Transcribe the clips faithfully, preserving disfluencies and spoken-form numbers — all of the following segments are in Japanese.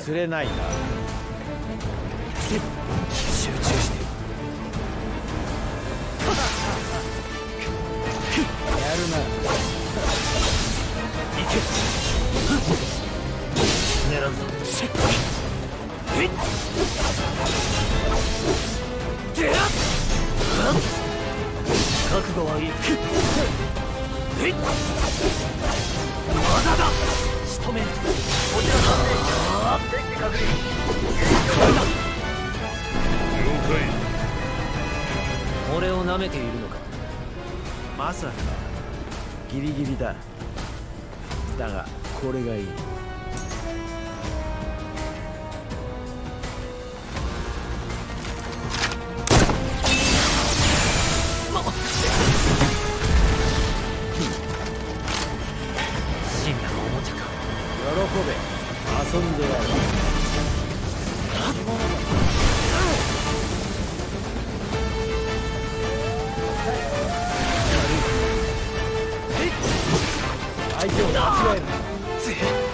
忘れないな。集中して。やるな。行け。狙うぞ。えっ。でら。覚悟はいい。えっ。まだだ。仕留める。こちらさん。電気確認。これだ。了解。俺を舐めているのか。まさか。ギリギリだ。だがこれがいい。死んだおもちゃか。喜べ。遊んでやる。相手を間違える。ぜ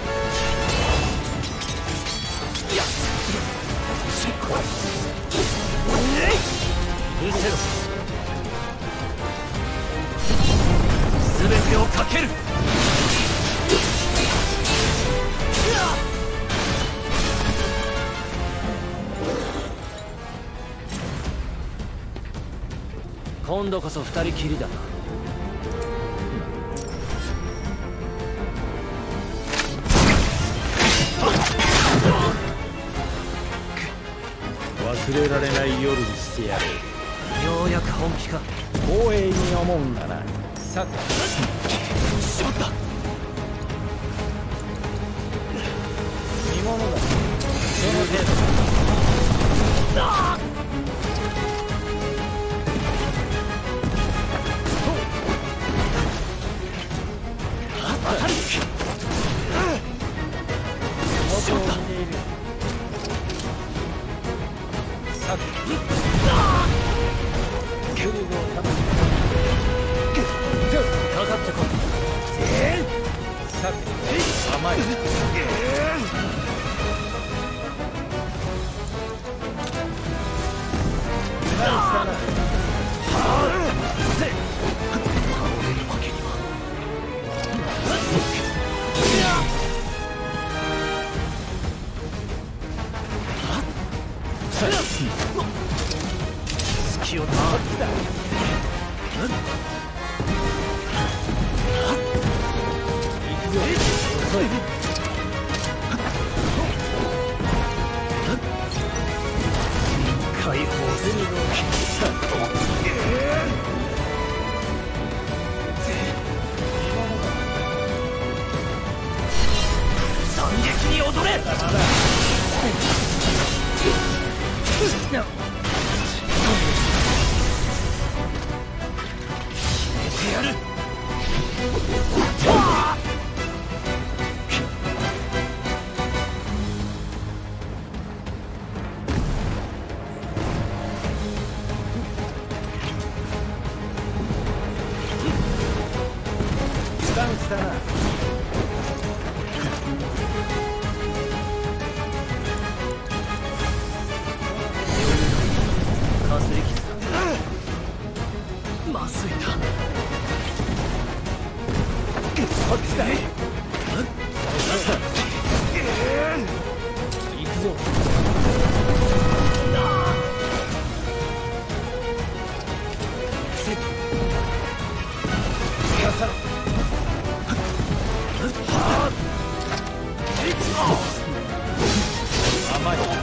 いやしっこい。見せろ。すべてをかける。今度こそ二人きりだな。忘れられない夜にしてやる。ようやく本気か。光栄に思うんだな。さてしまった。見物だ。その程度だ。当たり。元を見ている。さてグリルをためかかってこい。さて甘い。何したな。隙をな。行くぞ。遅い。解放するの。惨劇に踊れ。やる。スタンスだな。かすり傷だ。まずいな。こっちだ。行くぞ。せっ。やさろ。甘い。